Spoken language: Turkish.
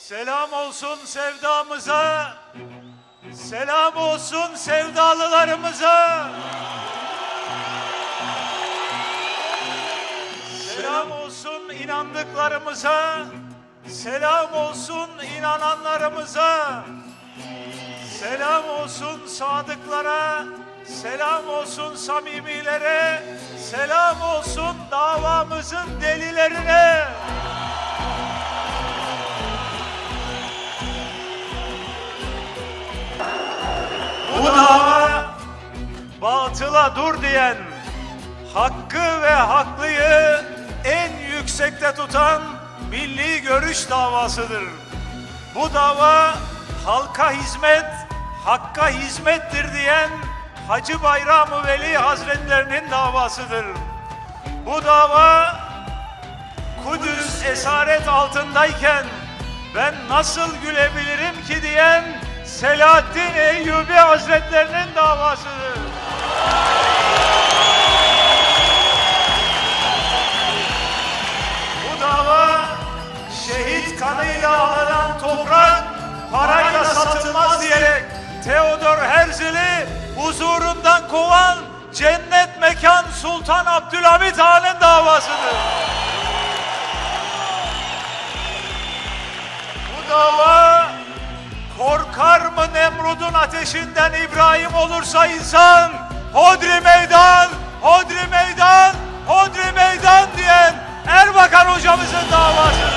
Selam olsun sevdamıza, selam olsun sevdalılarımıza. Selam olsun inandıklarımıza, selam olsun inananlarımıza. Selam olsun sadıklara, selam olsun samimilere, selam olsun davamızın delilerine. Bu dava batıla dur diyen, hakkı ve haklıyı en yüksekte tutan milli görüş davasıdır. Bu dava halka hizmet, hakka hizmettir diyen Hacı Bayram-ı Veli Hazretlerinin davasıdır. Bu dava Kudüs esaret altındayken ben nasıl gülebilirim ki diyen Selahaddin Eyyubi Hazretlerinin davasıdır. Bu dava şehit kanıyla alınan toprak parayla satılmaz diyerek Theodor Herzl'i huzurundan kovan cennet mekan Sultan Abdülhamit Han'ın davasıdır. Bu dava korkar mı Nemrud'un ateşinden İbrahim olursa insan, hodri meydan, hodri meydan, hodri meydan diyen Erbakan hocamızın davası.